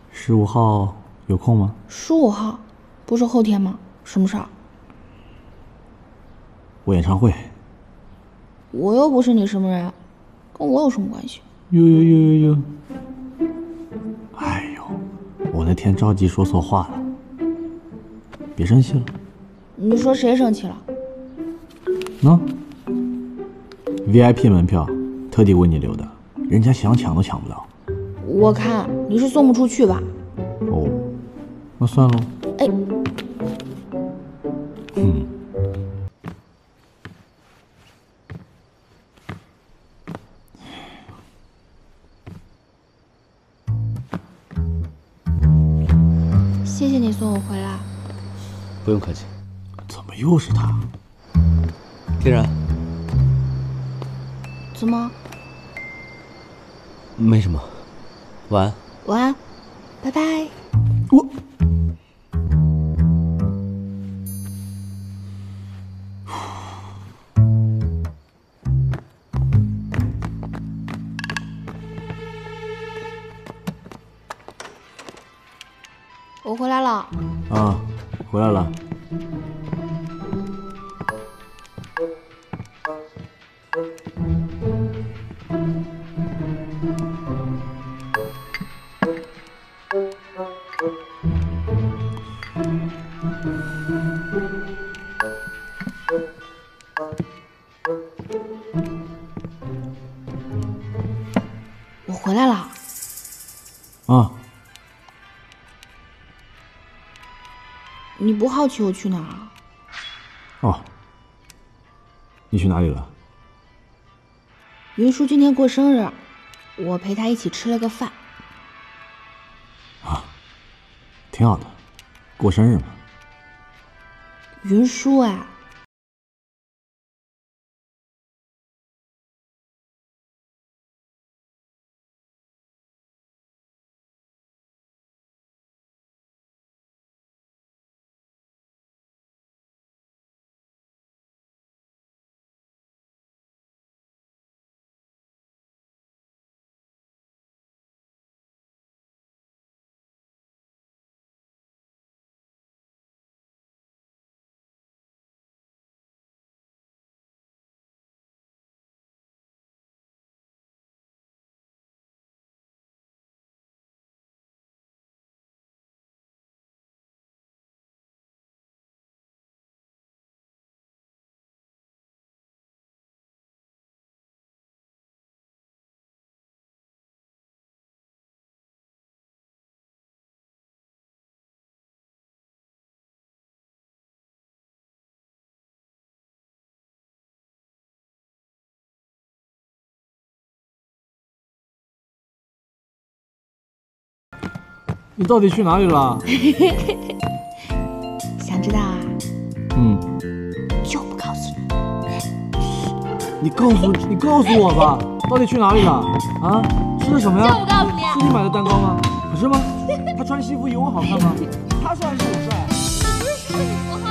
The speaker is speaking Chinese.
15号有空吗 ？15号，不是后天吗？什么事儿？ 我演唱会。 我又不是你什么人，跟我有什么关系？ 哟！哎呦，我那天着急说错话了，别生气了。 你说谁生气了？ 喏，VIP 门票，特地为你留的，人家想抢都抢不到。 我看你是送不出去吧？ 哦，那算喽。 哎，谢谢你送我回来。 不用客气。 怎么又是他？ 天然， 怎么？ 没什么。晚安。 晚安，拜拜。我回来了。 啊，回来了。 我回来了。 啊。 你不好奇我去哪儿啊？ 哦，你去哪里了？ 云舒今天过生日，我陪他一起吃了个饭。 啊，挺好的，过生日嘛。 云舒哎。 你到底去哪里了？ 想知道啊？就不告诉你。 你告诉我吧，到底去哪里了？啊，吃的什么呀？ 就不告诉你。 是你买的蛋糕吗？可是吗？他穿西服有我好看吗？他帅还是我帅？ 不是说你不好。